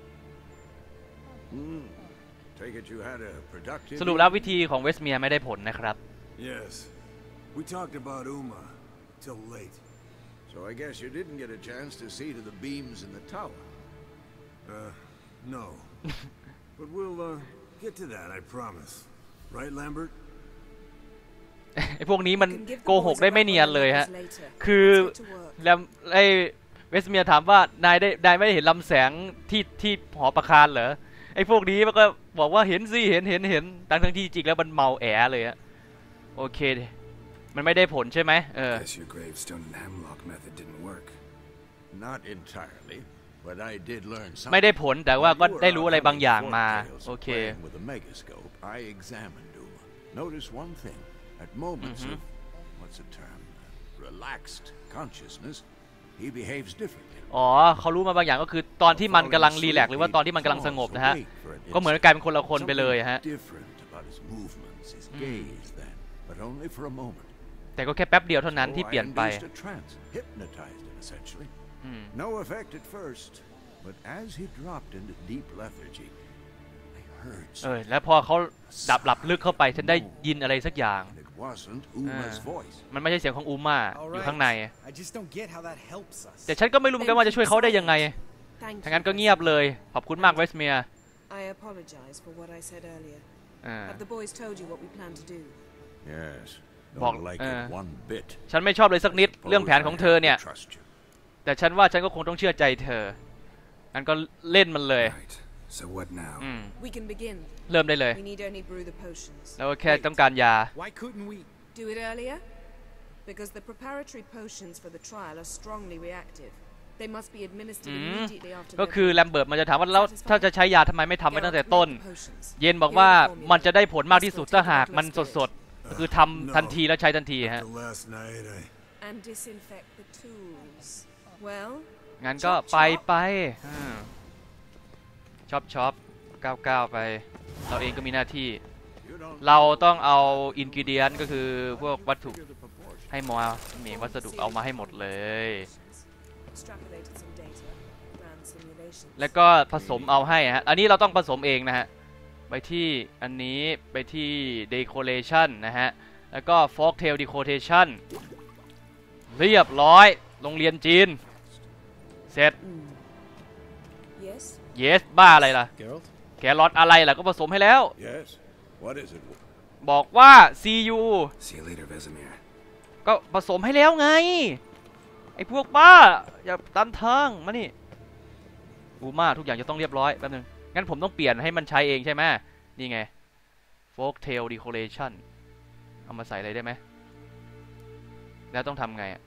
Take it you had a productive. สรุปแล้ววิธีของเวสเมียร์ไม่ได้ผลนะครับ Yes. We talked about Uma till late. So I guess you didn't get a chance to see to the beams in the tower. No. But we'll get to that, I promise. Right, Lambert? ไอ้พวกนี้มันโกหกได้ไม่เนียนเลยฮะคือแล้วไอ้เวสเมียร์ถามว่านายไม่ได้เห็นลำแสงที่หอประคารเหรอไอ้พวกนี้มันก็บอกว่าเห็นสิเห็นทั้งที่จริงแล้วมันเมาแอเลยฮะโอเคมันไม่ได้ผลใช่ไหม Guess your gravestone and hemlock method didn't work. Not entirely, but I did learn something. ไม่ได้ผลแต่ว่าก็ได้รู้อะไรบางอย่างมาโอเค With the megascope, I examined Uma. Notice one thing. At moments of what's the term? Relaxed consciousness, he behaves differently. อ๋อเขารู้มาบางอย่างก็คือตอนที่มันกำลังรีแลกซ์หรือว่าตอนที่มันกำลังสงบนะฮะก็เหมือนกลายเป็นคนละคนไปเลยฮะ Different about his movements, his gaze then, but only for a moment. แต่ก็แค่แป๊บเดียวเท่านั้นที่เปลี่ยนไป So I induced a trance, hypnotized him essentially. No effect at first, but as he dropped into deep lethargy, I heard แล้วพอเขาหลับลึกเข้าไปฉันได้ยินอะไรสักอย่าง and it wasn't Uma's voice. มันไม่ใช่เสียงของอูม่าอยู่ข้างใน I just don't get how that helps us. แต่ฉันก็ไม่รู้เหมือนกันว่าจะช่วยเขาได้ยังไง Thank ถ้า you. งั้นก็เงียบเลยขอบคุณมากเวสเมียร์ I apologize for what I said earlier. Have the boys told you what we plan to do? Yes. บอก Don't like it one bit. ฉันไม่ชอบเลยสักนิดเรื่องแผนของเธอเนี่ย Trust you. แต่ฉันว่าฉันก็คงต้องเชื่อใจเธองั้นก็เล่นมันเลย Right. So what now? We can begin. เริ่มได้เลย We need only brew the potions. แล้วก็แค่ต้องการยา Why couldn't we? Do it earlier? Because the preparatory potions for the trial are strongly reactive. They must be administered immediately after. ก็คือแลมเบิร์ตมันจะถามว่าแล้วถ้าจะใช้ยาทำไมไม่ทำไว้ตั้งแต่ต้นเย็นบอกว่ามันจะได้ผลมากที่สุดถ้าหากมันสดๆคือทำทันทีแล้วใช้ทันทีฮะ The last night And disinfect the tools. Well, งั้นก็ไปช็อปก้าวไปเราเองก็มีหน้าที่ You don't เราต้องเอาอินกิเดียนก็คือพวกวัตถุ give the proportion. ให้มามีวัสดุเอามาให้หมดเลย extrapolated some data, ran simulations. แล้วก็ผสมเอาให้ฮะอันนี้เราต้องผสมเองนะฮะไปที่อันนี้ไปที่ decoration นะฮะแล้วก็ folktale decoration เรียบร้อยโรงเรียนจีนเสร็จ Yes. yes บ้าอะไรล่ะ Geralt? แครอทอะไรล่ะก็ผสมให้แล้ว Yes. What is it? บอกว่า see you See you later, Vesemir. ก็ผสมให้แล้วไงไอ้พวกบ้าอย่าตันทางมานี่อูมาทุกอย่างจะต้องเรียบร้อยแป๊บนึงงั้นผมต้องเปลี่ยนให้มันใช้เองใช่ไหมนี่ไง folktale decoration เอามาใส่อะไรได้ไหมแล้วต้องทำไง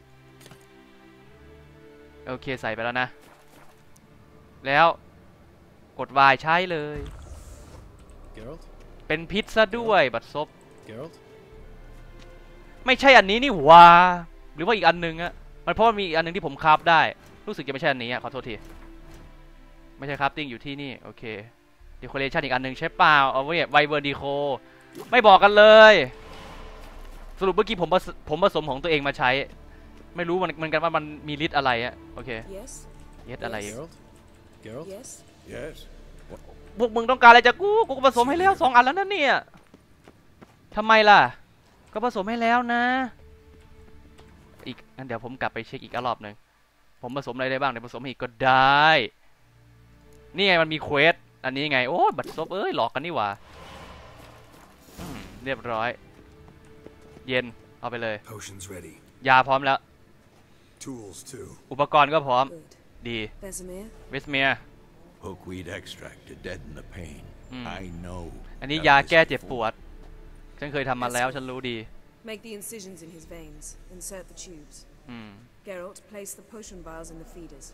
โอเคใส่ไปแล้วนะแล้วกด Y ใช้เลย Geralt? เป็นพิษซะด้วยบัดซบ Geralt? ไม่ใช่อันนี้นี่หว่าหรือว่าอีกอันนึงอะมันเพราะมันมีอีกอันนึงที่ผมคราฟได้รู้สึกจะไม่ใช่อันนี้อะขอโทษทีไม่ใช่คราฟติ้งอยู่ที่นี่โอเค decoration อีกอันหนึ่งใช่เปล่าเอาไว้ไวเวอร์ดีโคไม่บอกกันเลย สรุปเมื่อกี้ผมผสมของตัวเองมาใช้ไม่รู้เหมือนกันว่ามันมีฤทธิ์อะไรอะโอเค Yes. ฤทธิ์อะไร Geralt? Yes. Yes? พวกมึงต้องการอะไรจากกูก็ผสมให้แล้ว2 อันแล้วนั่นเนี่ยทำไมล่ะก็ผสมให้แล้วนะอีกงั้นเดี๋ยวผมกลับไปเช็คอีกรอบหนึ่งผมผสมอะไรได้บ้างเดี๋ยวผสมอีกก็ได้นี่ไงมันมีเควสอันนี้ไงโอ้บัตรซบเอ้ยหลอกกันนี่หว่าเรียบร้อยเย็นเอาไปเลย Potions ready. ยาพร้อมแล้ว Tools, too. อุปกรณ์ก็พร้อม Good. ดี Vesemir. เวสเมีย Hookweed extract to deaden the pain. I know. อันนี้ยาแก้เจ็บปวดฉันเคยทำมาแล้วฉันรู้ดี Make the incisions in his veins. Insert the tubes. Geralt, place the potion vials in the feeders.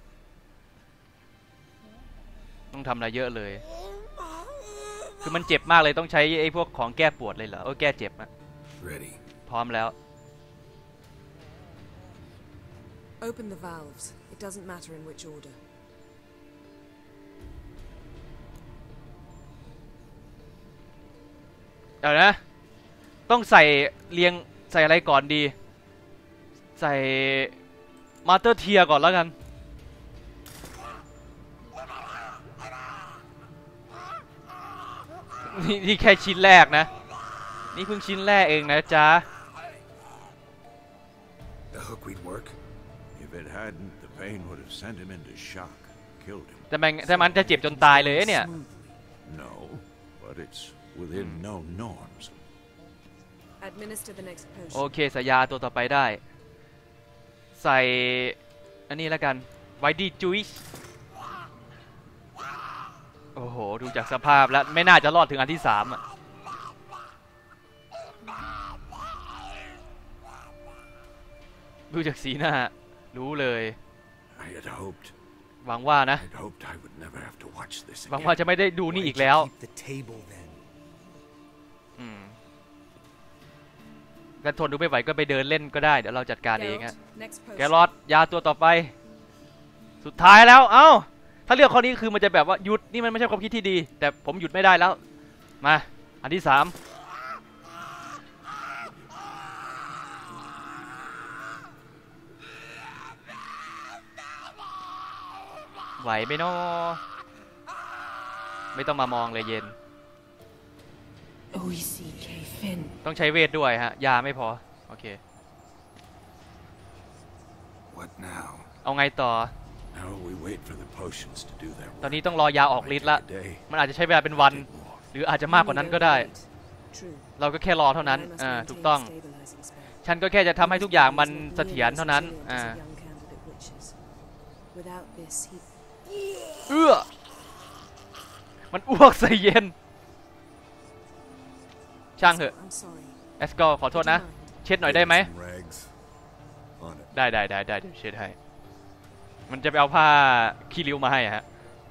ต้องทำอะไรเยอะเลยคือมันเจ็บมากเลยต้องใช้ไอ้พวกของแก้ปวดเลยเหรอแก้เจ็บอะ Ready. พร้อมแล้ว Open the valves. It doesn't matter in which order. เดี๋ยวนะต้องใส่เรียงใส่อะไรก่อนดีใส่มาสเตอร์เทียก่อนแล้วกันนี่แค่ชิ้นแรกนะนี่เพิ่งชิ้นแรกเองนะจ๊ะ The hookweed work? If it hadn't, the pain would have sent him into shock, killed him. แต่มันจะเจ็บจนตายเลยเนี่ย No, but it's within known norms. Administer the next โอ potion. เคใส่ยาตัวต่อไปได้ใส่อันนี้แล้วกันไวดี้จุ๊ยโอ้โหดูจากสภาพแล้วไม่น่าจะรอดถึงอันที่3อ่ะดูจากสีหน้ารู้เลย I had hoped. หวังว่านะ I'd hoped I would never have to watch this หวัง again. ว่าจะไม่ได้ดูนี่อีกแล้ว Keep the table then. แล้วทนดูไม่ไหวก็ไปเดินเล่นก็ได้เดี๋ยวเราจัดการเองฮะ Geralt, next แก potion. รอดยาตัวต่อไปสุดท้ายแล้วเอ้าถ้าเลือกข้อนี้คือมันจะแบบว่าหยุดนี่มันไม่ใช่ความคิดที่ดีแต่ผมหยุดไม่ได้แล้วมาอันที่3ไหวไหมเนาะไม่ต้องมามองเลยเย็น OECK Finn. ต้องใช้เวทด้วยฮะยาไม่พอโอเค What now? เอาไงต่อ Now we wait for the potions to do their ตอน work. นี้ต้องรอยาออกฤทธิ์ละ Might take a day, มันอาจจะใช้เวลาเป็นวัน take more. หรืออาจจะมากกว่านั้นก็ได้ True. เราก็แค่รอเท่านั้น I must maintain ถูกต้อง stabilizing spell. ฉันก็แค่จะทำให้ทุกอย่างมันเสถียรเท่านั้น As young candidate witches. Without this, he มันอ้วกใส่เย็น ช่างเถอะ I'm sorry. แอสกอร์ขอโทษนะ Would you mind? เช็ดหน่อยได้ไหม Some rags. On it. ได้เดี๋ยวเช็ดให้ มันจะไปเอาผ้าขี้ริ้วมาให้ฮะ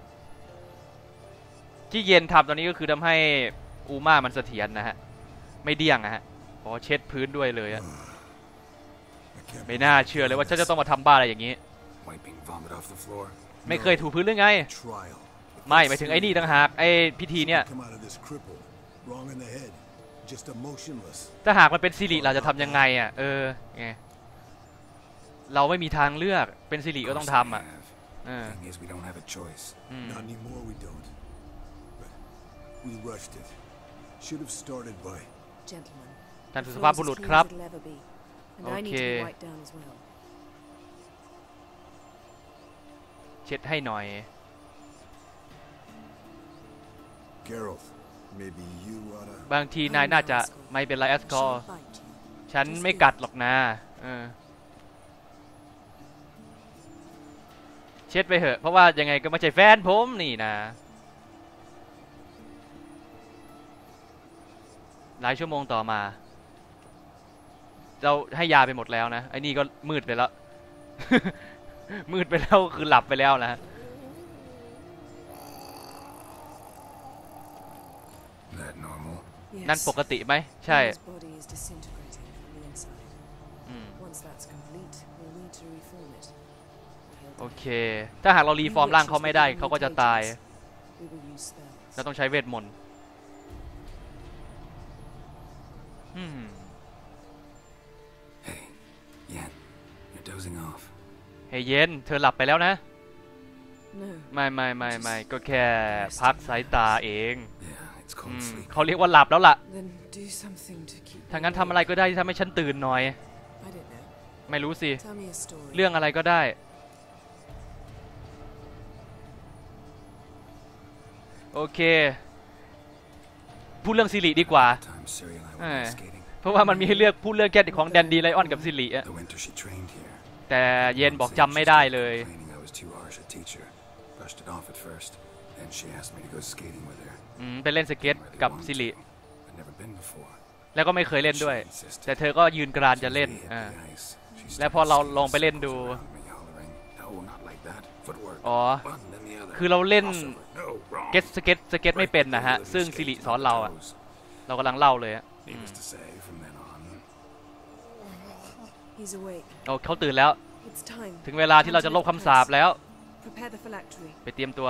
ที่เย็นทำตอนนี้ก็คือทำให้อูม่ามันเสถียรนะฮะ ไม่เดี้ยงนะฮะขอเช็ดพื้นด้วยเลยอะ I can't ไม่น่าเชื่อเลยว่าฉันจะต้องมาทำบ้าอะไรอย่างนี้ Wiping vomit off the floor? ไม่เคยถูพื้นหรือไง trial. ไม่หมายถึงไอ้นี่ต่างหากไอ้พิธีเนี่ย Come out of this cripple. Wrong in the head. Just emotionless. ถ้าหากมันเป็นสิริเราจะทำยังไงอ่ะไงเราไม่มีทางเลือกเป็นสิริก็ต้องทำอ่ะ Thing is, we don't have a choice. Not anymore, we don't. But we rushed it. Should have started by. Gentlemen. ท่าน the สุ floor's ภาพบุรุษ as ครับ clean as it'll ever be. And I need to Okay. be wiped down as well. เช็ดให้หน่อย Geralt, maybe you oughta. บางทีนายน่าจะไม่เป็นไรแอสกอร์ Shan't bite you. ฉันไม่กัดหรอกนะเช็ดไปเถอะเพราะว่ายังไงก็ไม่ใช่แฟนผมนี่นะหลายชั่วโมงต่อมาเราให้ยาไปหมดแล้วนะไอ้นี่ก็มืดไปแล้ว มืดไปแล้วคือหลับไปแล้วนะ That normal? นั่น Yes. ปกติไหมใช่ His body is disintegrating from the inside. Once that's complete, we'll need to reform it. โอเคถ้าหากเรารีฟอร์มร่างเขาไม่ได้เขาก็จะตาย We We will use spells. เราต้องใช้เวทมนต์ Hey, Yen, you're dozing off. เฮ้ยเย็นเธอหลับไปแล้วนะ No. ไม่ก็แค่พักสายตาเอง Yeah, it's called sleep. เขาเรียกว่าหลับแล้วล่ะ Then do something to keep. ถ้างั้นทำอะไรก็ได้ที่ทำให้ฉันตื่นหน่อย I don't know. ไม่รู้สิ Tell me a story. เรื่องอะไรก็ได้ โอเค พูดเรื่องซิริดีกว่า Time Ciri and I went ice skating. เพราะว่ามันมีให้เลือกพูดเรื่องแค่ของแดนดีไลออนกับซิริอะ The winter she trained here. แต่เย็นบอกจำไม่ได้เลย Complaining I was too harsh a teacher. Brushed it off at first. Then she asked me to go skating with her. ไปเล่นสเก็ตกับซิริ I'd never been before. แล้วก็ไม่เคยเล่นด้วย She insisted. แต่เธอก็ยืนกรานจะเล่น She hit the ice. She และพอเราลองไปเล่น started ดู around me, hollering, "No, not like that. Footwork. อ๋อ One, then the other. คือเราเล่น Crossover. No, wrong. สเก็ตไม่เป็นนะฮะ ซึ่งซิริสอนเราอะ เรากำลังเล่าเลยอะ Needless to say, from then on, He's awake. โอ้เขาตื่นแล้ว It's time. ถึงเวลาที่เราจะลบคำสาปแล้ว Prepare the phylactery. ไปเตรียมตัว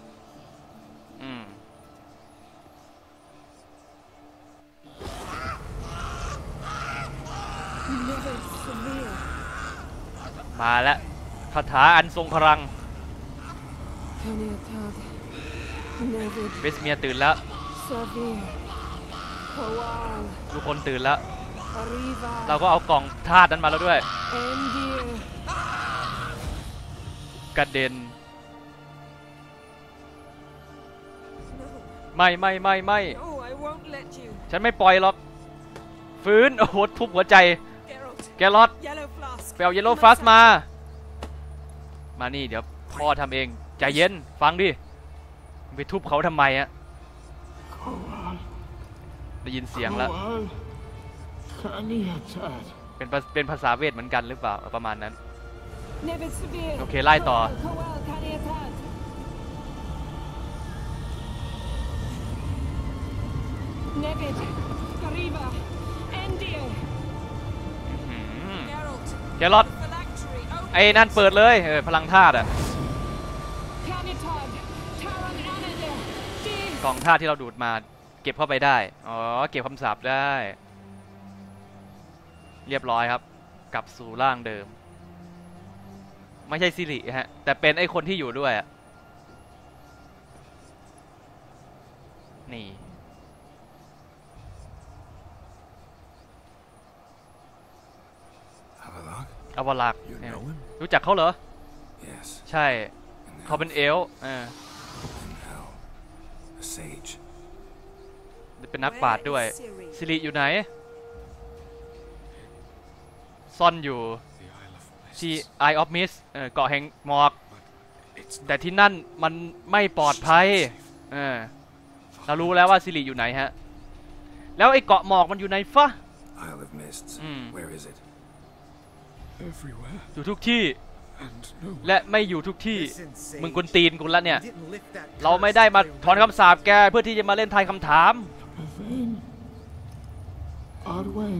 Never severe. มาแล้วคาถาอันทรงพลัง Kaniatad. Nevid. เบสเมียตื่นแล้ว Severe. Kawal. ทุกคนตื่นแล้ว Arriva. เราก็เอากล่องธาตุนั้นมาแล้วด้วย Endir. กระเด็น No. ไม่ No, I won't let you. ฉันไม่ปล่อยหรอก ฟื้น โอ้โห ทุบหัวใจ Geralt. แกลอด Yellow flask. ไปเอาเยลโล่ฟาสมา มานี่เดี๋ยวพ่อทำเอง ใจเย็น ฟังดิ ไปทุบเขาทำไมอะได้ยินเสียงแล้ว เป็นภาษาเวทเหมือนกันหรือเปล่า ประมาณนั้น Nevid severe. โอเค ไล่ต่อ Kawal. Kaniatad. Nevid. Arriva. Endir. Geralt. แกลอด Phylactery. Open. ไอ้นั่นเปิดเลยพลังธาตุอะ Kaniatad. Taran Anadir. Dear. กล่องธาตุที่เราดูดมา เก็บเข้าไปได้ อ๋อ เก็บคำสาปได้ เรียบร้อยครับ กลับสู่ร่างเดิม ไม่ใช่ซิริฮะ แต่เป็นไอ้คนที่อยู่ด้วยอะนี่ Avalok? อวลักษ์ You know him? รู้จักเขาเหรอ Yes. ใช่ เขาเป็นเอลฟ์ In hell. A sage. เป็นนักปราชญ์ด้วย ซิริอยู่ไหน ซ่อนอยู่ ที่ Eye of Mist เกาะแห่งหมอก แต่ที่นั่นมันไม่ปลอดภัย เรารู้แล้วว่าซิริอยู่ไหนฮะ แล้วไอ้เกาะหมอกมันอยู่ไหนฟะ Isle of Mists. Where is it? Everywhere. อยู่ทุกที่ And no. และไม่อยู่ทุกที่ Listen, มึง Sage. กวนตีนกูละเนี่ย You didn't lift that เราไม่ได้ curse มา by ถอน running. คำสาปแกเพื่อที่จะมาเล่นทายคำถาม Pavane. Arwen.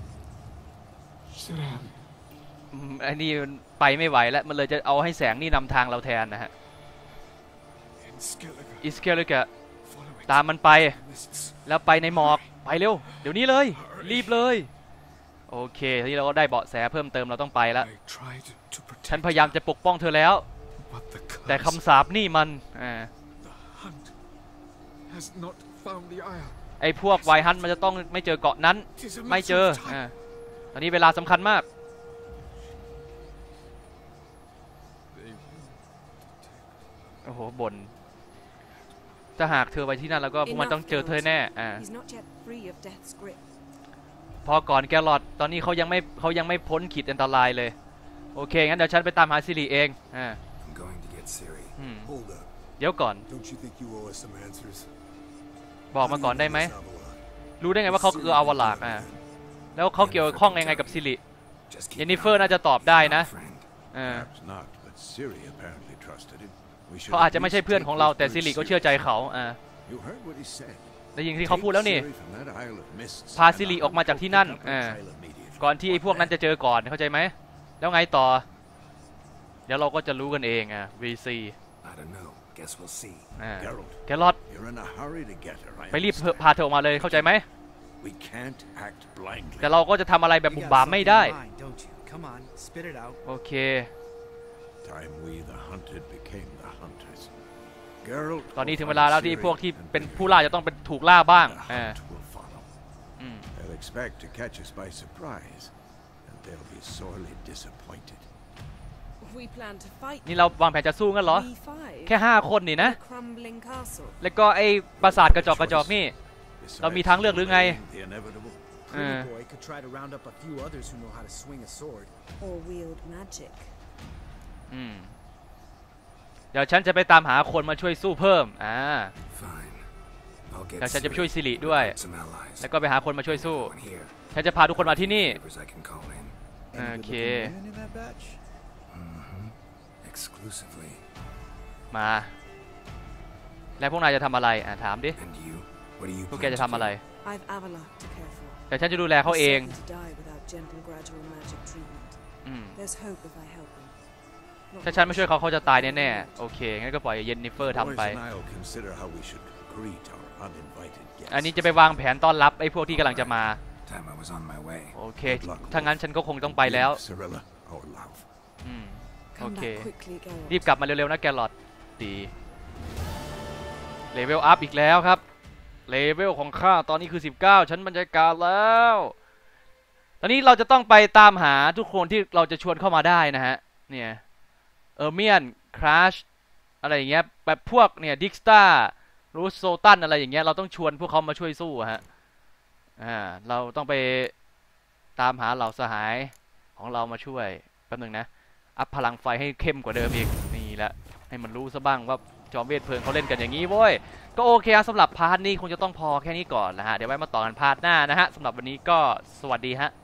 Siran. อันนี้มันไปไม่ไหวแล้ว มันเลยจะเอาให้แสงนี่นำทางเราแทนนะฮะ In Skellige. อิสเคลกะ Follow it. ตามมันไป Mists. แล้วไปในหมอก ไปเร็ว เดี๋ยวนี้เลย รีบเลย โอเคทีนี้เราก็ได้เบาะแสเพิ่มเติมเราต้องไปแล้ว I tried to ฉัน protect พยายามจะปกป้องเธอแล้ว but the แต่ curse. คำสาปนี่มัน The hunt has not found the isle. ไอ้พวกไวฮันมันจะต้องไม่เจอเกาะนั้น It is a ไม่ matter เจอ of time. ตอนนี้เวลาสำคัญมาก They โอ้โหบ่นถ้าหากเธอไปที่นั่นแล้วก็พวกมันต้องเจอเธอแน่ He's not yet free of death's grip. พอก่อนแกลอดตอนนี้เขายังไม่พ้นขีดอันตรายเลย โอเคงั้นเดี๋ยวฉันไปตามหาซิริเอง I'm going to get Ciri. hold up. เดี๋ยวก่อน Don't you think you owe us some answers? บอกมาก่อนได้ไหม How do you know this Avalon? รู้ได้ไงว่าเขาคืออวลากแล้วเขาเกี่ยวข้องยังไงกับซิริ Just เยน keep นิ an เฟอร์ eye น่าจะตอบได้นะ on my friend. Perhaps not, but Ciri apparently trusted him. We should เขาอาจจะไม่ใช่เพื่อนของเราแต่ซิริก็เชื่อใจเขา You heard what he said. ได้ยินที่เขาพูดแล้วนี่ Take Ciri from that Isle of Mists พา and ซิริ I'll ออกมาจากที่นั่น pick up the trail immediately. ก่อนที่ไอ้พวกนั้นจะเจอก่อนเข้าใจไหมแล้วไงต่อ เดี๋ยวเราก็จะรู้กันเองVC I don't know. guess we'll see. แกลอด You're in a hurry to get her. ไปรีบพาเธอออกมาเลยเข้าใจไหม We can't act blindly. แต่เราก็จะทำอะไรแบบบุ่มบามไม่ได้ Don't you? Come on, spit it out. โอเค Time we the hunted became the hunters. Geralt ตอนนี้ถึงเวลาแล้วที่พวกที่เป็นผู้ล่าจะต้องเป็นถูกล่าบ้าง the hunt will follow. They'll expect to catch us by surprise, and they'll be sorely disappointed. We plan to fight. นี่เราวางแผนจะสู้งั้นเหรอ We five. แค่5 คนนี่นะ A crumbling castle. แล้วก็ไอ้ปราสาทกระจอกนี่ เรามีทางเลือกหรือไง The inevitable. Pretty boy could try to round up a few others who know how to swing a sword. Or wield magic. เดี๋ยวฉันจะไปตามหาคนมาช่วยสู้เพิ่ม Fine. I'll get เดี๋ยวฉันจะไปช่วยสิริด้วย some allies. แล้วก็ไปหาคนมาช่วยสู้ One here. ฉันจะพาทุกคนมาที่นี่ Neighbors I can call in. Any Okay. good-looking women in that batch? Exclusively. มา แล้วพวกนายจะทำอะไรถามดิ And you? What do you พวก plan แกจะทำอะไร I've Avalok to care for. แต่ฉันจะดูแลเขาเอง Certain to die without gentle, gradual magic treatment. There's hope if I help him. ถ้าฉันไม่ช่วยเขาจะตายแน่ๆโอเคงั้นก็ปล่อยเยนนิเฟอร์ทำไป Boys and I'll consider how we should greet our uninvited guests. อันนี้จะไปวางแผนต้อนรับไอ้พวกที่กำลังจะมา Time I was on my way. โอเคถ้างั้นฉันก็คงต้องไปแล้ว Give Cirilla our love. โอ Come เค back quickly, Geralt. รีบกลับมาเร็วๆนะแกลลอดดีเลเวลอัพอีกแล้วครับเลเวลของข้าตอนนี้คือ19ฉันบรรยากาศแล้วตอนนี้เราจะต้องไปตามหาทุกคนที่เราจะชวนเข้ามาได้นะฮะเนี่ยเมียนคราชอะไรอย่างเงี้ยแบบพวกเนี่ยดิกสตารูสโซตันอะไรอย่างเงี้ยเราต้องชวนพวกเขามาช่วยสู้ฮะเราต้องไปตามหาเหล่าสหายของเรามาช่วยแป๊บนึงนะอัพพลังไฟให้เข้มกว่าเดิมอีกนี่แหละให้มันรู้ซะบ้างว่าจอมเวทเพลิงเขาเล่นกันอย่างนี้โว้ยก็โอเคสำหรับพาร์ทนี้คงจะต้องพอแค่นี้ก่อนนะฮะเดี๋ยวไว้มาต่อกันพาร์ทหน้านะฮะสำหรับวันนี้ก็สวัสดีฮะ